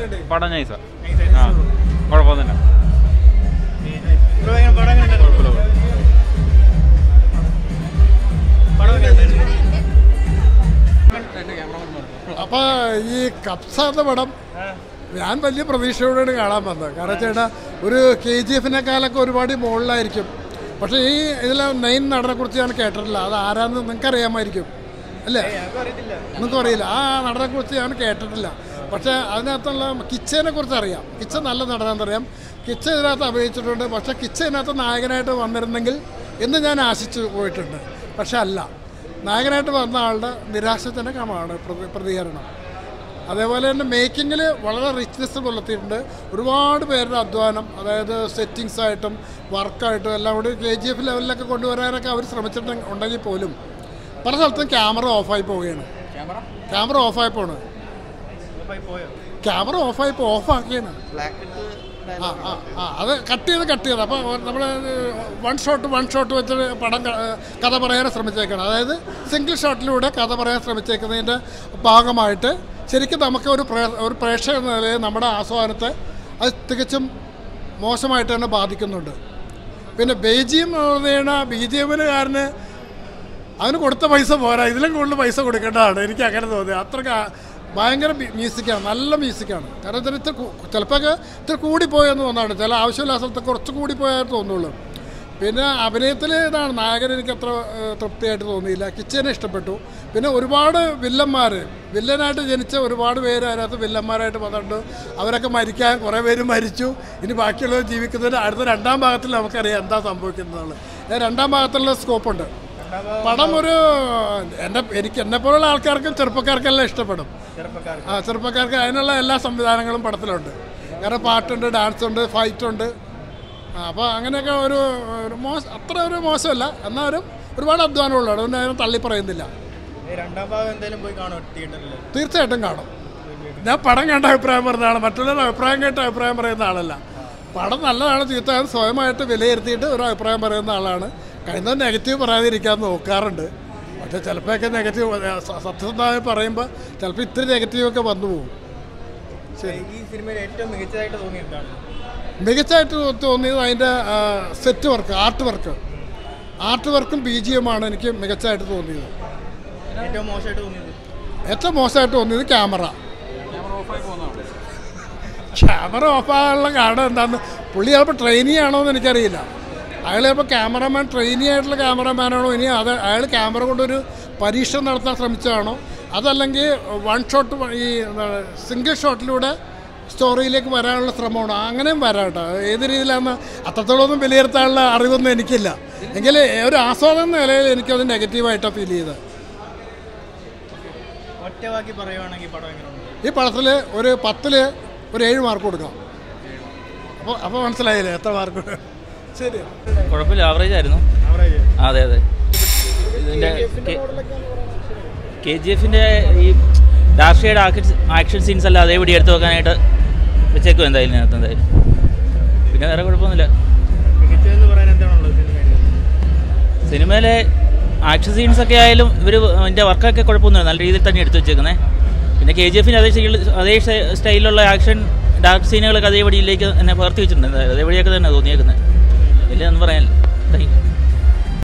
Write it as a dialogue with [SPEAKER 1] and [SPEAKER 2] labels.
[SPEAKER 1] പടം നൈസാ. കുഴപ്പമൊന്നുമില്ല.
[SPEAKER 2] അപ്പൊ ഈ കബ്സ എന്ന പടം ഞാൻ വലിയ പ്രതീക്ഷയോടെയാണ് കാണാൻ വന്നത്. കാരണം ചേട്ടാ ഒരു KGF-നേക്കാളൊക്കെ ഒരുപാട് മുകളിലായിരിക്കും. പക്ഷേ ഈ ഇതിലെ മെയിൻ നടനെ കുറിച്ച് ഞാൻ കേട്ടിട്ടില്ല. അത് ആരാന്ന് നിങ്ങൾക്ക് അറിയാമായിരിക്കും അല്ലേ? നിങ്ങൾക്ക് അറിയില്ല. ആ നടനെ കുറിച്ച് ഞാൻ കേട്ടിട്ടില്ല. പക്ഷേ അതിനകത്തുള്ള കിച്ചനെ കുറിച്ച് അറിയാം. കിച്ച നല്ല നടനാണെന്നറിയാം. കിച്ച ഇതിനകത്ത് അഭിനയിച്ചിട്ടുണ്ട്. പക്ഷേ കിച്ച ഇതിനകത്ത് നായകനായിട്ട് വന്നിരുന്നെങ്കിൽ എന്ന് ഞാൻ ആശിച്ചു പോയിട്ടുണ്ട്. പക്ഷെ അല്ല, നായകനായിട്ട് വന്ന ആളുടെ നിരാശജനകമാണ് പ്രതികരണം. അതേപോലെ തന്നെ മേക്കിങ്ങിൽ വളരെ റിച്ച്നെസ് പുലർത്തിയിട്ടുണ്ട്. ഒരുപാട് പേരുടെ അധ്വാനം, അതായത് സെറ്റിങ്സായിട്ടും വർക്കായിട്ടും എല്ലാം കൂടി KGF ലെവലിലൊക്കെ കൊണ്ടുവരാനൊക്കെ അവർ ശ്രമിച്ചിട്ടുണ്ടെങ്കിൽ പോലും പല സ്ഥലത്തും ക്യാമറ ഓഫായി പോവുകയാണ്. ക്യാമറ ഓഫായി പോണ്. ക്യാമറ ഓഫാക്കിയാണ്. അത് കട്ട് ചെയ്ത് അപ്പോൾ നമ്മൾ വൺ ഷോട്ട് വെച്ച് പടം കഥ പറയാൻ ശ്രമിച്ചേക്കണം. അതായത് സിംഗിൾ ഷോട്ടിലൂടെ കഥ പറയാൻ ശ്രമിച്ചേക്കുന്നതിൻ്റെ ഭാഗമായിട്ട് ശരിക്കും നമുക്ക് ഒരു പ്രേക്ഷക എന്ന നിലയിൽ നമ്മുടെ ആസ്വാദനത്തെ അത് തികച്ചും മോശമായിട്ട് തന്നെ ബാധിക്കുന്നുണ്ട്. പിന്നെ BGM-കാരന് അതിന് കൊടുത്ത പൈസ പോരാ, ഇതിലും കൂടുതൽ പൈസ കൊടുക്കേണ്ടതാണ്. എനിക്ക് അങ്ങനെ തോന്നി. അത്രയ്ക്ക് ഭയങ്കര മ്യൂസിക്കാണ്, നല്ല മ്യൂസിക്കാണ്. കാരണം ഇതിന് ചിലപ്പോൾ ഇത്തിരി കൂടിപ്പോയെന്ന് തോന്നാണ്. ചില ആവശ്യമില്ലാത്ത സ്ഥലത്ത് കുറച്ച് കൂടിപ്പോയാൽ തോന്നുള്ളൂ. പിന്നെ അഭിനയത്തിൽ ഇതാണ് നായകൻ എനിക്ക് അത്ര തൃപ്തിയായിട്ട് തോന്നിയില്ല. കിച്ചനെ ഇഷ്ടപ്പെട്ടു. പിന്നെ ഒരുപാട് വില്ലനായിട്ട് ജനിച്ച ഒരുപാട് പേര് അതിനകത്ത് വില്ലന്മാരായിട്ട് വന്നിട്ടുണ്ട്. അവരൊക്കെ മരിക്കാൻ കുറേ പേര് മരിച്ചു. ഇനി ബാക്കിയുള്ളവർ ജീവിക്കുന്നതിന് അടുത്ത രണ്ടാം ഭാഗത്തിൽ നമുക്കറിയാം എന്താ സംഭവിക്കുന്നതാണ്. രണ്ടാം ഭാഗത്തുള്ള സ്കോപ്പുണ്ട്. പടം എന്നെപ്പോലുള്ള ആൾക്കാർക്കും ചെറുപ്പക്കാർക്കെല്ലാം ഇഷ്ടപ്പെടും. ചെറുപ്പക്കാർക്ക് അതിനുള്ള എല്ലാ സംവിധാനങ്ങളും പടത്തിലുണ്ട്. കാരണം പാട്ടുണ്ട്, ഡാൻസ് ഉണ്ട്, ഫൈറ്റ് ഉണ്ട്. അപ്പോൾ അങ്ങനെയൊക്കെ അത്ര ഒരു മോശമല്ല. എന്നാലും ഒരുപാട് അധ്വാനമുള്ളൂ. അതുകൊണ്ട് അതിനെ തള്ളി പറയുന്നില്ല. തീർച്ചയായിട്ടും കാണും. ഞാൻ പടം കണ്ട അഭിപ്രായം പറഞ്ഞതാണ്, മറ്റുള്ളവരുടെ അഭിപ്രായം കേട്ട അഭിപ്രായം പറയുന്ന ആളല്ല. പടം നല്ലതാണ് ചീത്തയാണ് സ്വയമായിട്ട് വിലയിരുത്തിയിട്ട് ഒരു അഭിപ്രായം പറയുന്ന ആളാണ്. കഴിയുന്നത് നെഗറ്റീവ് പറയാതിരിക്കാൻ നോക്കാറുണ്ട്. പക്ഷേ ചിലപ്പോഴൊക്കെ നെഗറ്റീവ് സത്യസന്ധമായി പറയുമ്പോൾ ചിലപ്പോൾ ഇത്തിരി നെഗറ്റീവൊക്കെ വന്നു പോകും. ശരി, ഈ സിനിമയിൽ ഏറ്റവും മികച്ചതായിട്ട് തോന്നിയത് അതിൻ്റെ സെറ്റ് വർക്ക്, ആർട്ട് വർക്കും BGM-ആണ് എനിക്ക് മികച്ചതായിട്ട് തോന്നിയത്. ഏറ്റവും മോശമായിട്ട് തോന്നിയത് ക്യാമറ ഓഫാകാനുള്ള കാരണം എന്താണെന്ന് പുള്ളി ചിലപ്പോൾ ട്രെയിനി ആണോ എന്ന് എനിക്കറിയില്ല. അയാൾ ചിലപ്പോൾ ട്രെയിനി ആയിട്ടുള്ള ക്യാമറമാനാണോ, ഇനി അയാൾ ക്യാമറ കൊണ്ടൊരു പരീക്ഷണം നടത്താൻ ശ്രമിച്ചതാണോ, അതല്ലെങ്കിൽ വൺ ഷോട്ട് ഈ സിംഗിൾ ഷോട്ടിലൂടെ സ്റ്റോറിയിലേക്ക് വരാനുള്ള ശ്രമമാണോ? അങ്ങനെയും വരാം കേട്ടോ. ഏത് രീതിയിലാണെന്ന് അത്രത്തോളമൊന്നും വിലയിരുത്താനുള്ള അറിവൊന്നും എനിക്കില്ല. എങ്കിൽ ഒരു ആസ്വാദന നിലയിൽ എനിക്കത് നെഗറ്റീവായിട്ടാണ് ഫീൽ ചെയ്തത്. ഈ പടത്തിൽ ഒരു 10-ൽ ഒരു 7 മാർക്ക് കൊടുക്കാം. അപ്പോൾ മനസ്സിലായില്ലേ എത്ര മാർക്ക്? ശരി,
[SPEAKER 1] കുഴപ്പമില്ല, ആവറേജ് ആയിരുന്നു. അതെ. ഇതിൻ്റെ KGF-ൻ്റെ ഈ ഡാർക്ക് ഷെയ്ഡ് ആക്ഷൻ സീൻസ് അല്ല അതേപടി എടുത്ത് വെക്കാനായിട്ട് വെച്ചേക്കും എന്തായാലും ഇതിനകത്ത്. എന്തായാലും പിന്നെ വേറെ കുഴപ്പമൊന്നുമില്ല. സിനിമയിലെ ആക്ഷൻ സീൻസൊക്കെ ആയാലും ഇവർ അതിൻ്റെ വർക്കൊക്കെ കുഴപ്പമൊന്നുമില്ല, നല്ല രീതിയിൽ തന്നെ എടുത്ത് വെച്ചേക്കുന്നത്. പിന്നെ KGF-ന് അതേ സ്റ്റൈലിലുള്ള ആക്ഷൻ ഡാർക്ക് സീനുകളൊക്കെ അതേപടിയിലേക്ക് തന്നെ പകർത്തി വെച്ചിട്ടുണ്ട്. അതേപടിയൊക്കെ തന്നെ തോന്നിയേക്കുന്നത്. വലിയ ഒന്നും പറയാനില്ല.